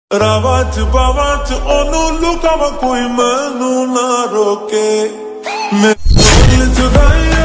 ਰਾਵਾਂ ਚ ਬਾਵਾਂ ਚ ਉਹਨੂੰ ਲੁਕਾਵਾਂ ਕੋਈ ਮੈਨੂੰ ਨਾ ਰੋਕੇ। ਮੇਰੇ ਦਿਲ ਜੁਦਾਈ